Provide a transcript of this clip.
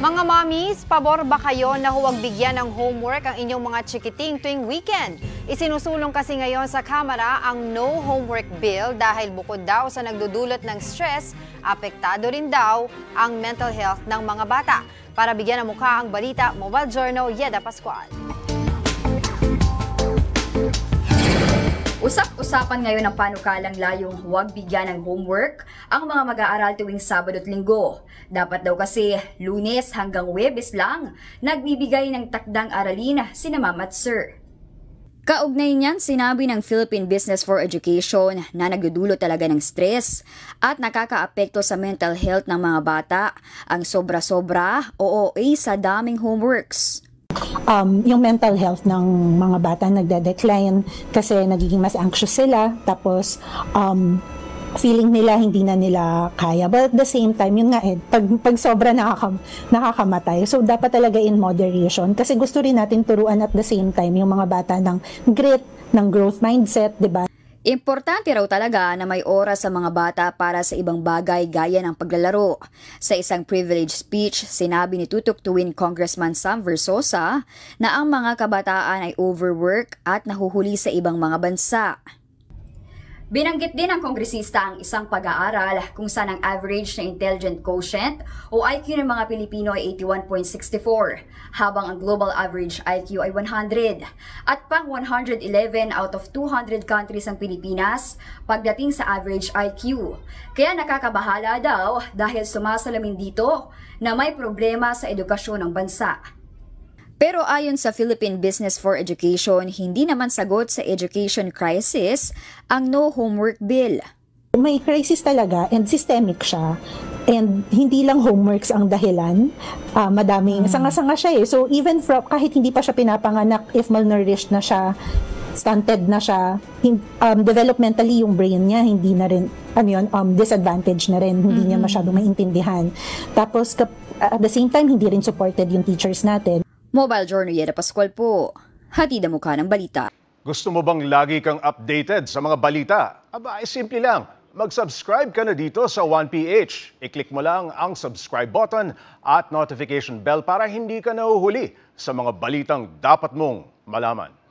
Mga mommies, pabor ba kayo na huwag bigyan ng homework ang inyong mga chikiting tuwing weekend? Isinusulong kasi ngayon sa Kamara ang no homework bill dahil bukod daw sa nagdudulot ng stress, apektado rin daw ang mental health ng mga bata. Para bigyan ng mukha ang balita, Mobile Journal, Yeda Pascual. Usap-usapan ngayon ng panukalang layong huwag bigyan ng homework ang mga mag-aaral tuwing Sabado at Linggo. Dapat daw kasi Lunes hanggang Huwebes lang nagbibigay ng takdang aralin sina Ma'am at Sir. Kaugnay niyan, sinabi ng Philippine Business for Education na nagdudulot talaga ng stress at nakakaapekto sa mental health ng mga bata ang sobra-sobra o OA sa daming homeworks. Yung mental health ng mga bata nagde-decline kasi nagiging mas anxious sila, tapos feeling nila hindi na nila kaya. But at the same time, yun nga pag sobra nakakamatay. So dapat talaga in moderation kasi gusto rin natin turuan at the same time yung mga bata ng grit, ng growth mindset, di ba? Importante raw talaga na may oras sa mga bata para sa ibang bagay gaya ng paglalaro. Sa isang privilege speech, sinabi ni Tutok Tuwin Congressman Sam Versosa na ang mga kabataan ay overwork at nahuhuli sa ibang mga bansa. Binanggit din ng kongresista ang isang pag-aaral kung saan ang average na intelligent quotient o IQ ng mga Pilipino ay 81.64, habang ang global average IQ ay 100. At pang 111 out of 200 countries ang Pilipinas pagdating sa average IQ. Kaya nakakabahala daw dahil sumasalamin dito na may problema sa edukasyon ng bansa. Pero ayon sa Philippine Business for Education, hindi naman sagot sa education crisis ang no homework bill. May crisis talaga and systemic siya. And hindi lang homeworks ang dahilan. Madaming sanga-sanga siya eh. So even kahit hindi pa siya pinapanganak, if malnourished na siya, stunted na siya, developmentally yung brain niya hindi na rin disadvantage na rin, hindi niya masyadong maintindihan. Tapos at the same time hindi rin supported yung teachers natin. Mobile Journal, Yeda Pascual po. Hatid ang mukha ng balita. Gusto mo bang lagi kang updated sa mga balita? Aba, ay simple lang. Mag-subscribe ka na dito sa 1PH. I-click mo lang ang subscribe button at notification bell para hindi ka nahuhuli sa mga balitang dapat mong malaman.